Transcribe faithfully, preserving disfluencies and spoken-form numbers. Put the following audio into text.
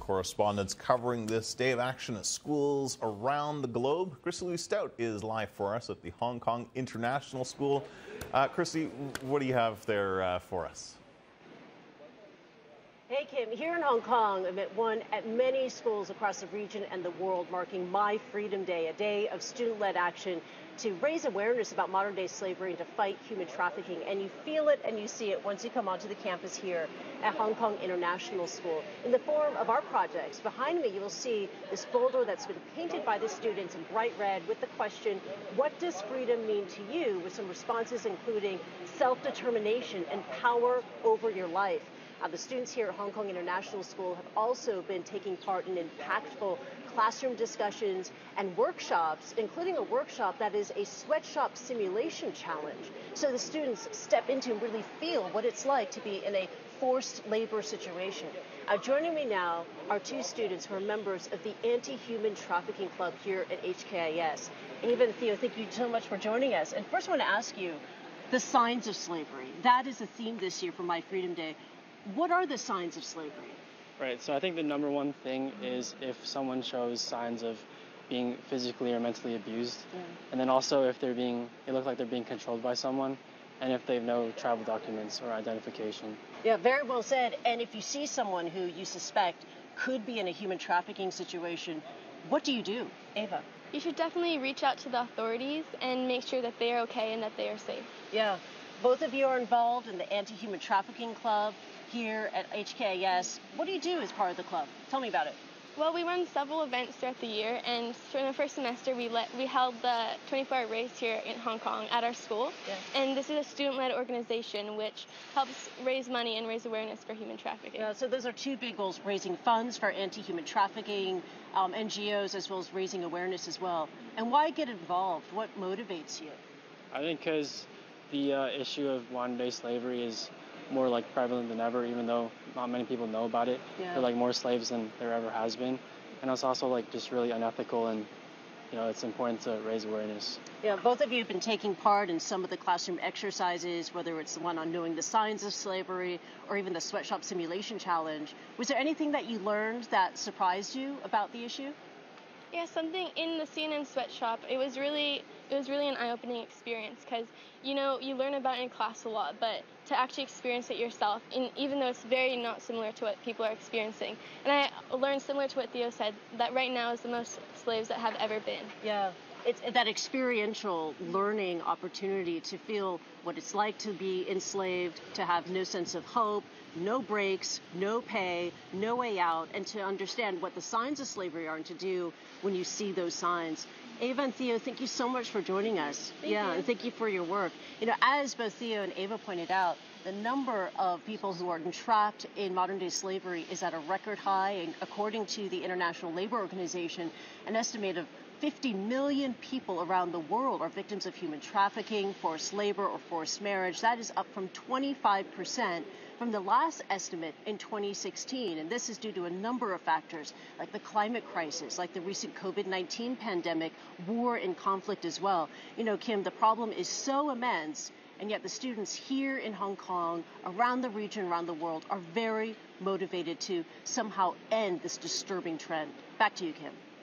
correspondents covering this day of action at schools around the globe. Kristi Stout is live for us at the Hong Kong International School. Uh, Kristi, what do you have there uh, for us? Hey Kim, here in Hong Kong, I'm at one at many schools across the region and the world marking My Freedom Day, a day of student-led action to raise awareness about modern-day slavery and to fight human trafficking. And you feel it and you see it once you come onto the campus here at Hong Kong International School. In the form of our projects, behind me you will see this folder that's been painted by the students in bright red with the question, what does freedom mean to you? With some responses including self-determination and power over your life. Uh, the students here at Hong Kong International School have also been taking part in impactful classroom discussions and workshops, including a workshop that is a sweatshop simulation challenge. So the students step into and really feel what it's like to be in a forced labor situation. Uh, joining me now are two students who are members of the Anti-Human Trafficking Club here at H K I S. Ava and Theo, thank you so much for joining us. And first I want to ask you, the signs of slavery. That is the theme this year for My Freedom Day. What are the signs of slavery? Right, so I think the number one thing is if someone shows signs of being physically or mentally abused, yeah. And then also if they're being, they look like they're being controlled by someone, and if they have no travel documents or identification. Yeah, very well said. And if you see someone who you suspect could be in a human trafficking situation, what do you do? Ava? You should definitely reach out to the authorities and make sure that they are okay and that they are safe. Yeah, both of you are involved in the Anti-Human Trafficking Club here at H K I S. What do you do as part of the club? Tell me about it. Well, we run several events throughout the year, and for the first semester we let we held the twenty-four hour race here in Hong Kong at our school. Yes. And this is a student-led organization which helps raise money and raise awareness for human trafficking. Yeah, so those are two big goals, raising funds for anti-human trafficking, um, N G Os, as well as raising awareness as well. And why get involved? What motivates you? I think because the uh, issue of modern-day slavery is more like prevalent than ever, even though not many people know about it. Yeah. There are like more slaves than there ever has been. And it's also like just really unethical, and you know, it's important to raise awareness. Yeah, both of you have been taking part in some of the classroom exercises, whether it's the one on knowing the signs of slavery or even the sweatshop simulation challenge. Was there anything that you learned that surprised you about the issue? Yeah, something in the C N N sweatshop, it was really it was really an eye-opening experience because, you know, you learn about it in class a lot, but to actually experience it yourself, and even though it's very not similar to what people are experiencing. And I learned, similar to what Theo said, that right now is the most slaves that have ever been. Yeah, it's that experiential learning opportunity to feel what it's like to be enslaved, to have no sense of hope, no breaks, no pay, no way out, and to understand what the signs of slavery are and to do when you see those signs. Ava and Theo, thank you so much for joining us. Thank yeah, you. And thank you for your work. You know, as both Theo and Ava pointed out, the number of people who are entrapped in modern-day slavery is at a record high, and according to the International Labor Organization, an estimate of fifty million people around the world are victims of human trafficking, forced labor, or forced marriage. That is up from twenty-five percent from the last estimate in twenty sixteen. And this is due to a number of factors, like the climate crisis, like the recent COVID nineteen pandemic, war and conflict as well. You know, Kim, the problem is so immense, and yet the students here in Hong Kong, around the region, around the world, are very motivated to somehow end this disturbing trend. Back to you, Kim.